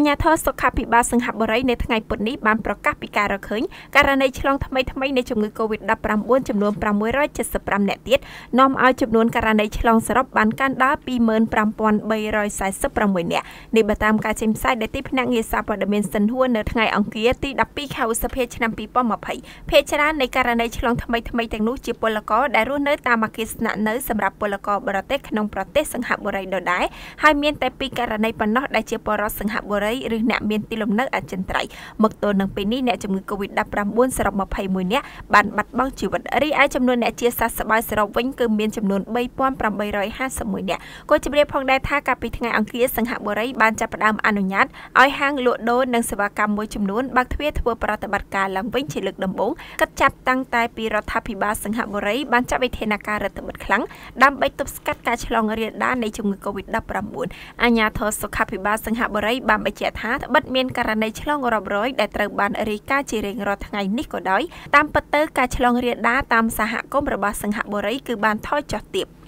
ญาធរសុខាភិបាលសិង្ហបុរីនៅថ្ងៃពុធនេះបានប្រកាសពីការរកឃើញករណីឆ្លងថ្មីនៃជំងឺ COVID-19 ចំនួន675អ្នកទៀតនាំឲ្យចំនួនករណីឆ្លងសរុបបានកាន់ដល់ 25,346 នាក់នេះបើតាមការចេញផ្សាយដែលទីភ្នាក់ងារសារព័ត៌មានសិនហួរនៅថ្ងៃអង្គារទី 12 ខែឧសភាឆ្នាំ 2020 ភាគច្រើននៃករណីឆ្លងថ្មីទាំងនោះជាពលករដែលរស់នៅតាមអគារស្នាក់នៅសម្រាប់ពលករបរទេសក្នុងប្រទេសសិង្ហបុរីដដែលហើយមានតែពីរករណីប៉ុណ្ណោះដែលជាពលរដ្ឋសិង្ហបុរីឬអ្នកមានទីលំនៅអចិន្ត្រៃយ៍មកទល់នឹងពេលនេះអ្នកជំងឺ COVID-19 សរុប 21 នាក់បានបាត់បង់ជីវិតរីឯចំនួនអ្នកជាសះស្បើយសរុបវិញគឺមានចំនួន 3,851 នាក់ក៏ជម្រាបផងដែរថាកាលពីថ្ងៃអង្គារសិង្ហបុរីបានចាប់ផ្ដើមអនុញ្ញាតឲ្យហាងលក់ដូរនិងសេវាកម្មមួយចំនួនបើកទ្វារធ្វើប្រតិបត្តិការឡើងវិញជាលើកដំបូងគិតចាប់តាំងតែពីរដ្ឋាភិបាលសិង្ហបុរីបានចាត់វិធានការរដ្ឋបិទខ្លាំងដើម្បីទប់ស្កាត់ការឆ្លងរាលដាលនៃជំងឺ COVID-19 អាជ្ញាធរសុខាភិបាលសិង្ហបុរីបានបញ្ជាក់ថាត្បិតមានករណីឆ្លងរាប់រយដែលត្រូវបានរាយការណ៍ជារៀងរាល់ថ្ងៃនេះក៏ដោយតាមពិតទៅការឆ្លងរាលដាលតាមសហគមន៍របស់សិង្ហបុរីគឺបានថយចុះទាប